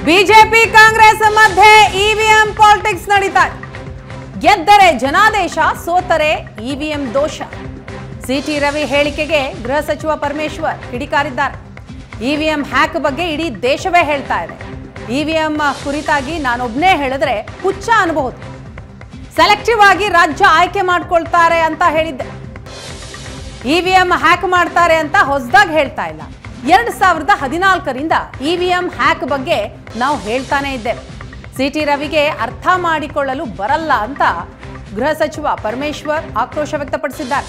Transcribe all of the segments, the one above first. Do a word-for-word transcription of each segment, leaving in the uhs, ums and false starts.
BJP Congress ಮಧ್ಯೆ EVM politics ನಡೀತಾ ಇದೆ. ಗೆದ್ದರೆ ಜನಾದೇಶ, ಸೋತರೆ ಇವಿಎಂ ದೋಷ. ಸಿಟಿ ರವಿ ಹೇಳಿಕೆಗೆ ಗೃಹ ಸಚಿವ ಪರಮೇಶ್ವರ್ ಕಿಡಿಕಾರಿದ್ದಾರೆ. ಇವಿಎಂ ಹ್ಯಾಕ್ ಬಗ್ಗೆ ಇಡೀ ದೇಶವೇ ಹೇಳ್ತಾ ಇದೆ. ಇವಿಎಂ ಕುರಿತಾಗಿ ನಾನೊಬ್ನೇ ಹೇಳಿದ್ರೆ ಹುಚ್ಚ ಅನ್ಬಹುದು. ಸೆಲೆಕ್ಟಿವ್ ಆಗಿ ರಾಜ್ಯ ಆಯ್ಕೆ ಮಾಡ್ಕೊಳ್ತಾರೆ ಅಂತ ಹೇಳಿದ್ದೆ. ಇವಿಎಂ ಹ್ಯಾಕ್ ಮಾಡ್ತಾರೆ ಅಂತ ಹೊಸದಾಗಿ ಹೇಳ್ತಾ ಇಲ್ಲ. ಎರಡ್ ಸಾವಿರದ ಹದಿನಾಲ್ಕರಿಂದ ಇವಿಎಂ ಹ್ಯಾಕ್ ಬಗ್ಗೆ ನಾವು ಹೇಳ್ತಾನೆ ಇದ್ದೇವೆ. ಸಿಟಿ ರವಿಗೆ ಅರ್ಥ ಮಾಡಿಕೊಳ್ಳಲು ಬರಲ್ಲ ಅಂತ ಗೃಹ ಸಚಿವ ಪರಮೇಶ್ವರ್ ಆಕ್ರೋಶ ವ್ಯಕ್ತಪಡಿಸಿದ್ದಾರೆ.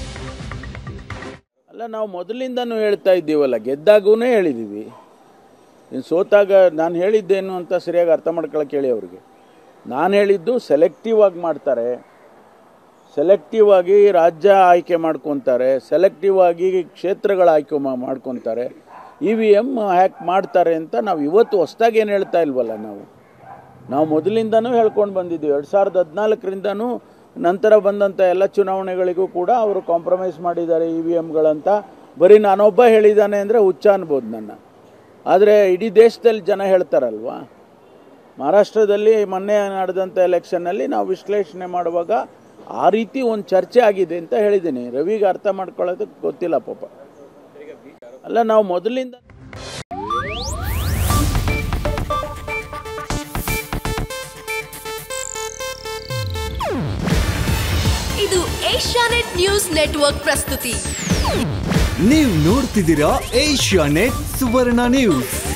ಅಲ್ಲ, ನಾವು ಮೊದಲಿಂದನೂ ಹೇಳ್ತಾ ಇದ್ದೀವಲ್ಲ, ಗೆದ್ದಾಗೂ ಹೇಳಿದ್ದೀವಿ. ಇನ್ನು ಸೋತಾಗ ನಾನು ಹೇಳಿದ್ದೇನು ಅಂತ ಸರಿಯಾಗಿ ಅರ್ಥ ಮಾಡ್ಕೊಳ್ಳೋಕೆ ಹೇಳಿ ಅವ್ರಿಗೆ. ನಾನು ಹೇಳಿದ್ದು ಸೆಲೆಕ್ಟಿವ್ ಆಗಿ ಮಾಡ್ತಾರೆ, ಸೆಲೆಕ್ಟಿವ್ ಆಗಿ ರಾಜ್ಯ ಆಯ್ಕೆ ಮಾಡ್ಕೊತಾರೆ, ಸೆಲೆಕ್ಟಿವ್ ಆಗಿ ಕ್ಷೇತ್ರಗಳ ಆಯ್ಕೆ ಮಾಡ್ಕೊತಾರೆ, ಇ ವಿ ಎಮ್ ಹ್ಯಾಕ್ ಮಾಡ್ತಾರೆ ಅಂತ ನಾವು ಇವತ್ತು ಹೊಸದಾಗಿ ಏನು ಹೇಳ್ತಾ ಇಲ್ವಲ್ಲ. ನಾವು ನಾವು ಮೊದಲಿಂದನೂ ಹೇಳ್ಕೊಂಡು ಬಂದಿದ್ದೀವಿ. ಎರಡು ಸಾವಿರದ ಹದಿನಾಲ್ಕರಿಂದನೂ ನಂತರ ಬಂದಂಥ ಎಲ್ಲ ಚುನಾವಣೆಗಳಿಗೂ ಕೂಡ ಅವರು ಕಾಂಪ್ರಮೈಸ್ ಮಾಡಿದ್ದಾರೆ ಇ ವಿ ಎಮ್ಗಳಂತ. ಬರೀ ನಾನೊಬ್ಬ ಹೇಳಿದ್ದಾನೆ ಅಂದರೆ ಹುಚ್ಚ ಅನ್ಬೋದು ನನ್ನ. ಆದರೆ ಇಡೀ ದೇಶದಲ್ಲಿ ಜನ ಹೇಳ್ತಾರಲ್ವಾ. ಮಹಾರಾಷ್ಟ್ರದಲ್ಲಿ ಮೊನ್ನೆ ನಡೆದಂಥ ಎಲೆಕ್ಷನ್ನಲ್ಲಿ ನಾವು ವಿಶ್ಲೇಷಣೆ ಮಾಡುವಾಗ ಆ ರೀತಿ ಒಂದು ಚರ್ಚೆ ಆಗಿದೆ ಅಂತ ಹೇಳಿದ್ದೀನಿ. ರವಿಗೆ ಅರ್ಥ ಮಾಡ್ಕೊಳ್ಳೋದಕ್ಕೆ ಗೊತ್ತಿಲ್ಲ ಪಾಪ. ಅಲ್ಲ, ನಾವು ಮೊದಲಿಂದ ಇದು ಏಷ್ಯಾನೆಟ್ ನ್ಯೂಸ್ ನೆಟ್ವರ್ಕ್ ಪ್ರಸ್ತುತಿ. ನೀವು ನೋಡ್ತಿದ್ದೀರಾ ಏಷ್ಯಾನೆಟ್ ಸುವರ್ಣ ನ್ಯೂಸ್.